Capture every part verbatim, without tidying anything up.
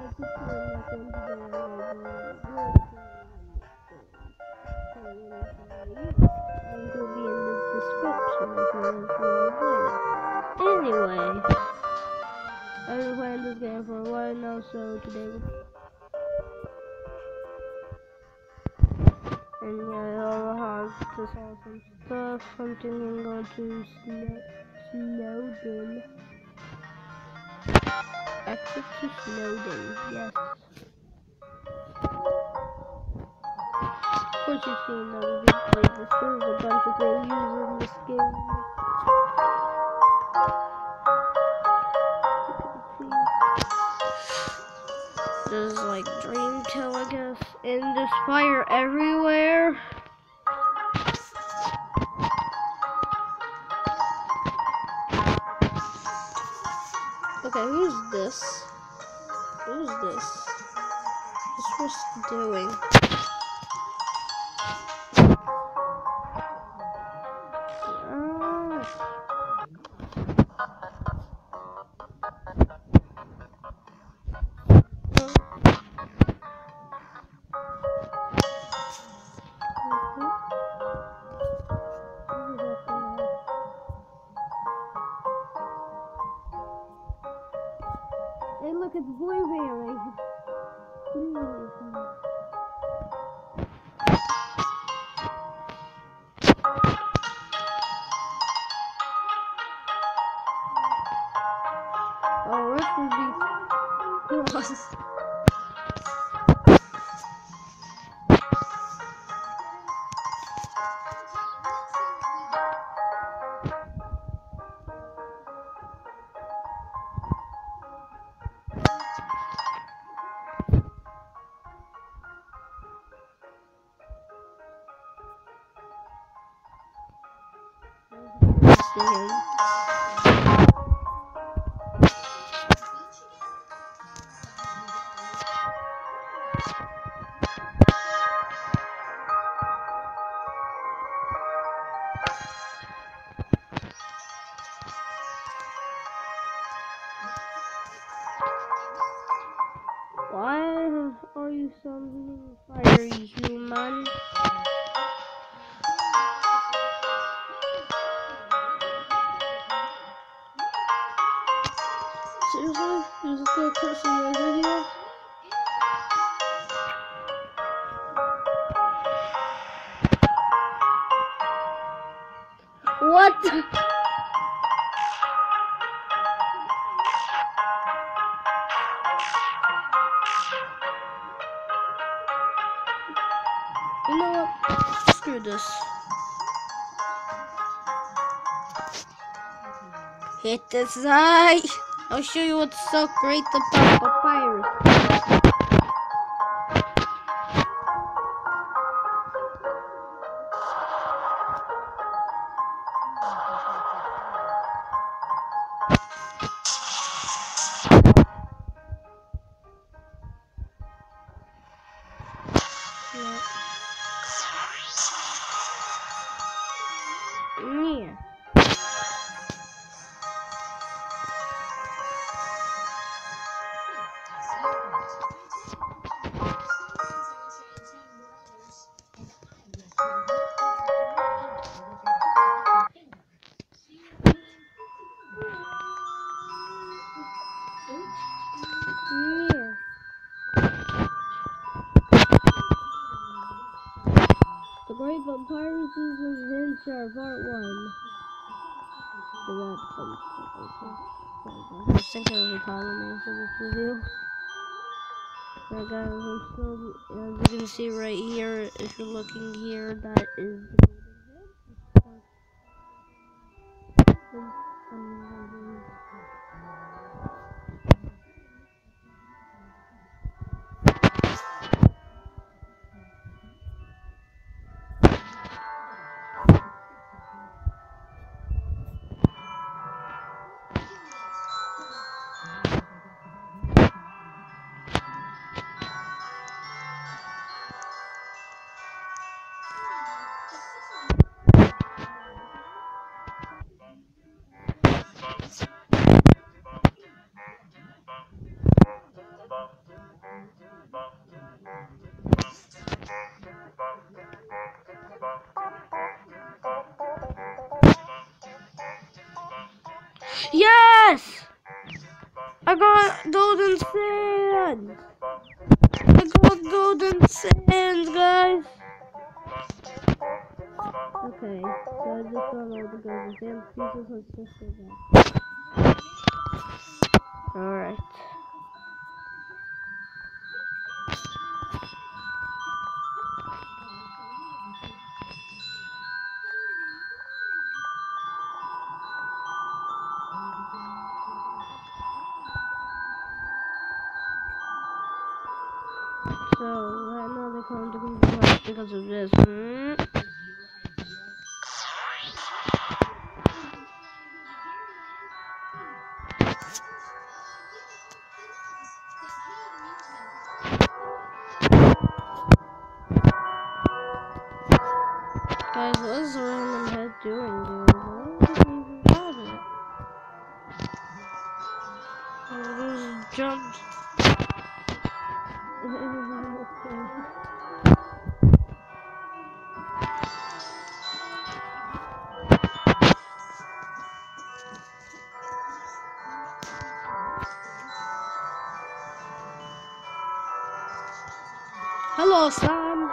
will be in the description if you want to play it. Anyway, I've been playing this game for a while now, so today we and yeah, I'll have to solve some stuff. I'm thinking go to Snow Snowden. Exit to Snowden, yes. Of course you've seen that we've played this. There's a bunch of things used in this game. There's like Dreamtail, I guess, and there's fire everywhere. Okay, who's this? Who's this? What's this doing? Oh. Hey, look, it's Blueberry. Blueberry. Oh, this would be plus. Why are you summoning fire, human? Seriously? You just gonna curse in your video? What? You know what? Screw this. Hit this eye. I'll show you what's so great about papyrus. Yeah. The Great Papyruses of Zinsar, Part one. I was thinking of a common name for this video. Alright guys, I'm still, as you can see right here, if you're looking here, that is the golden head. I got golden sand. I got golden sand, guys. Okay, so I just got all the golden sand pieces. Let's just go back. Alright. So, right now they're going to be black because of this. Hmm? Guys, what is the random head doing, dude? I don't even got it. I just jumped. Hello, Sam.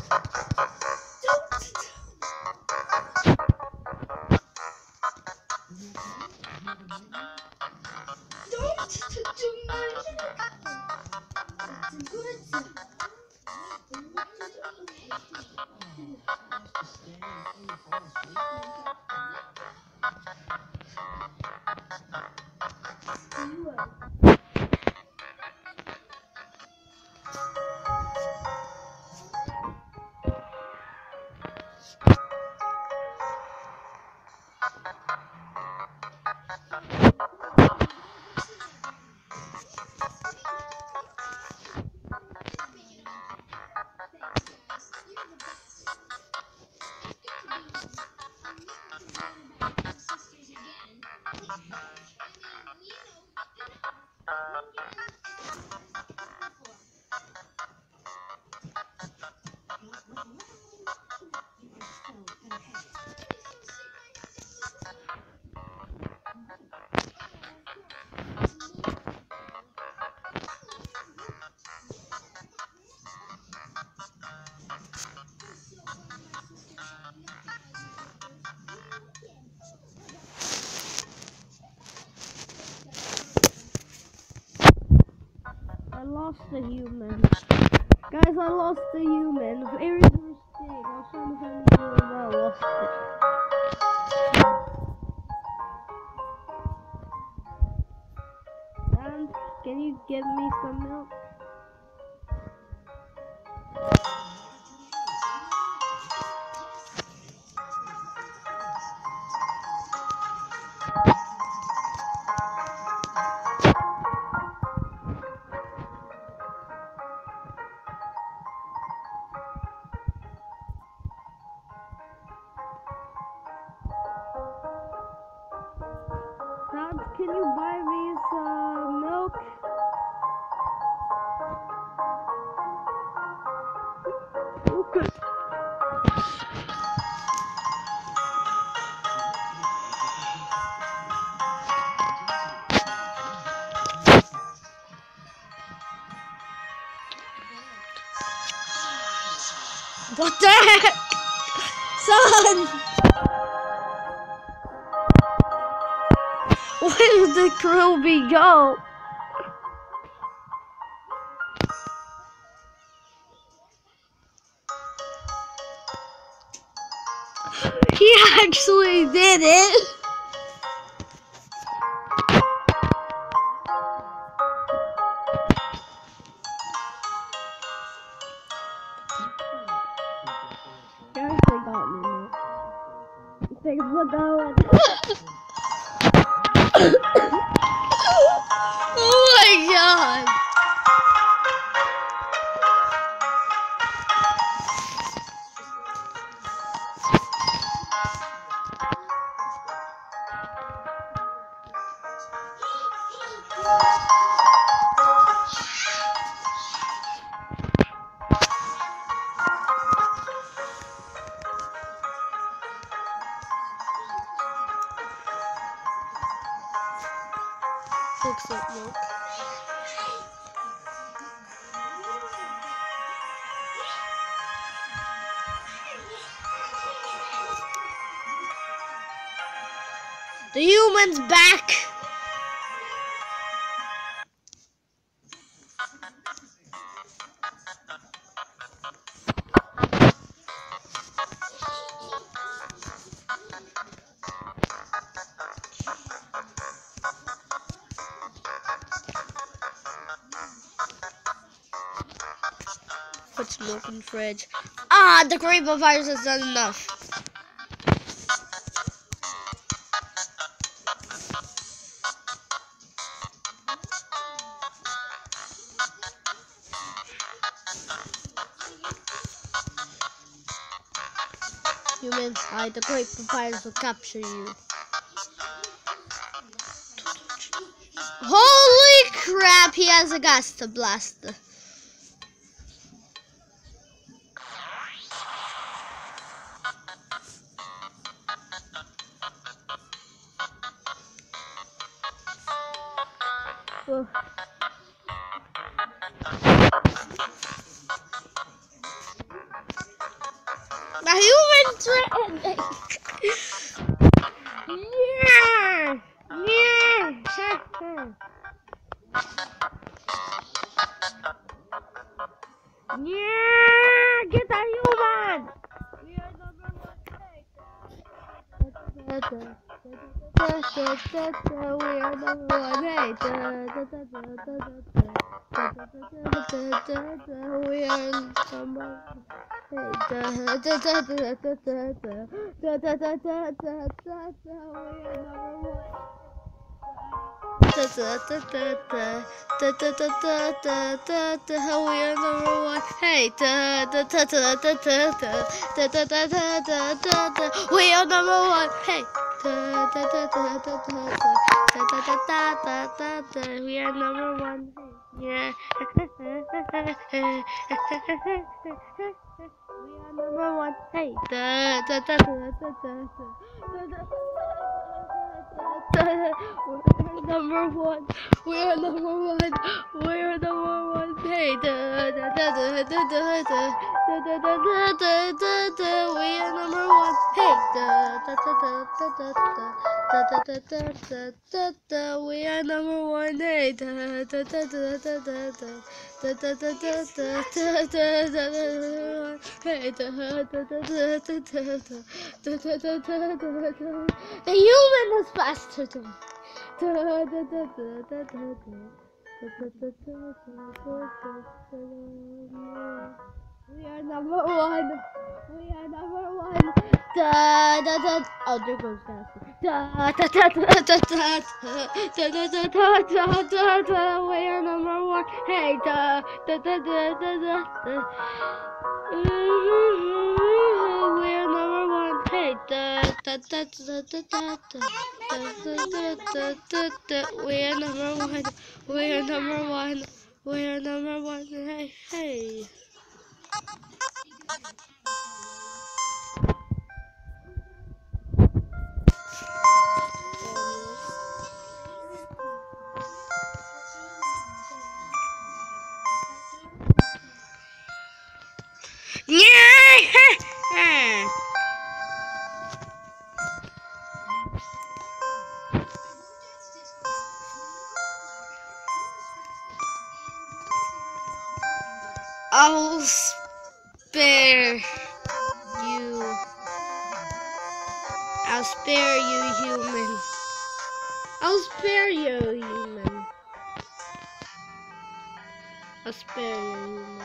I lost the human. Guys, I lost the human. Where is your stick? I was trying to find the human, but I lost it. And can you give me some milk? Dad, can you buy me some milk? Okay. What the heck? Son! Where did the Krillby go? He actually did it! Guys, they got me now. Thanks for that. Oh my god! Looks like milk. The human's back! Put milk in the fridge. Ah, the creeper virus has done enough. Humans hide, the creeper virus will capture you. Holy crap, he has a gas to blaster. Ugh. The human threatening. Yeah. Yeah. Yeah. Get that human. We are number one. We are number one. Hey. We are number Hey, we are number one. Hey, we are number one. Yeah. We are number one. Hey. Da, da, da, da, da, da, We're number one. We're number one. We're number one. Hey. Da, da, da, da, da, da, da. Da, da, da, da, da, da, da. We are number one. Hey. Da, da, da, da, da, da, da. Da, da, da, da, da, da, da. We are number one. Hey. Da, da, da, da, da, da, da. Da da da da da da da da da. Hey da da da da da da da da da da da da da. The human is faster than me. Da da da da da da da. Da da da da da da. We are number one. We are number one. Da da da. Oh, there goes faster. Da da da da da da da da da da da da da. We are number one. Hey, da da da da da da da. We are number one. Hey, da da da da da da da da da da da. We are number one. We are number one. We are number one. Hey, hey. Yeah. I'll spare you. I'll spare you, human. I'll spare you, human. I'll spare you, human.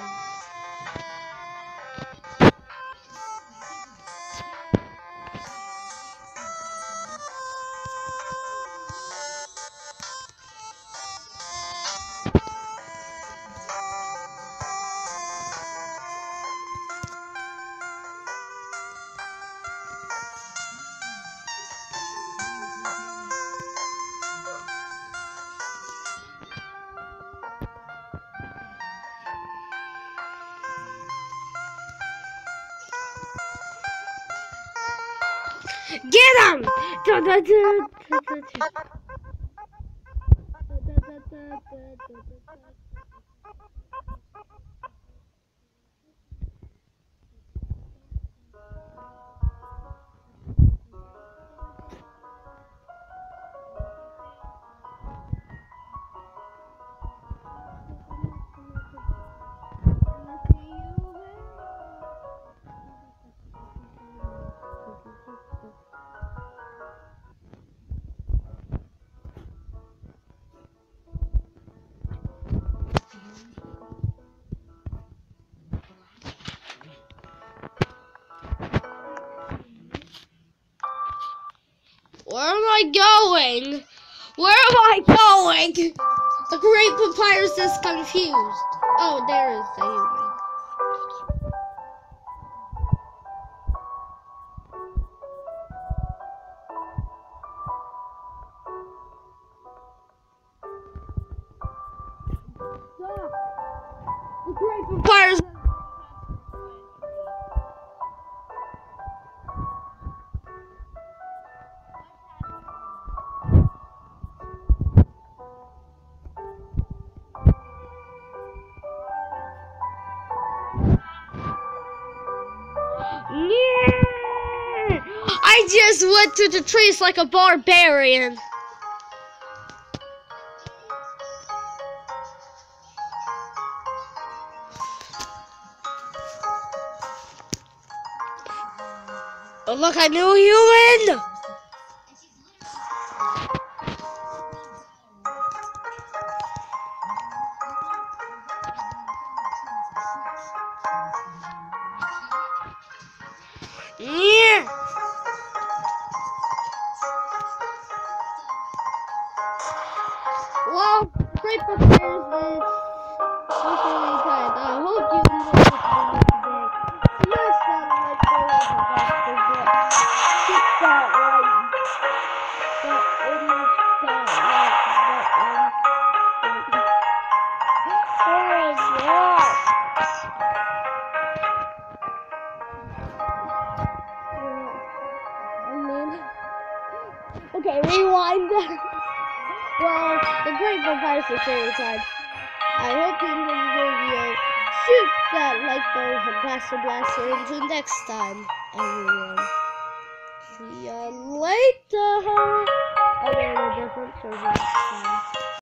Get him! Da, da, da, da, da, da. Da, da, da, da, da, da. Where am I going? Where am I going? The Great Papyrus is confused. Oh, there is the human. The Great Papyrus. Yeah. I just went to the trees like a barbarian. Oh look, a new human! Yeah. Well, great for players is really kind. I hope you enjoyed this video today. Smash that like button and hit that like button, that like button. Oh yeah. I mean, okay, rewind. Well, the Great Vampire Society time. I hope you enjoyed the video. Shoot that like button and pass the blaster. Until next time, everyone. See ya later. I'll go on a different server next time.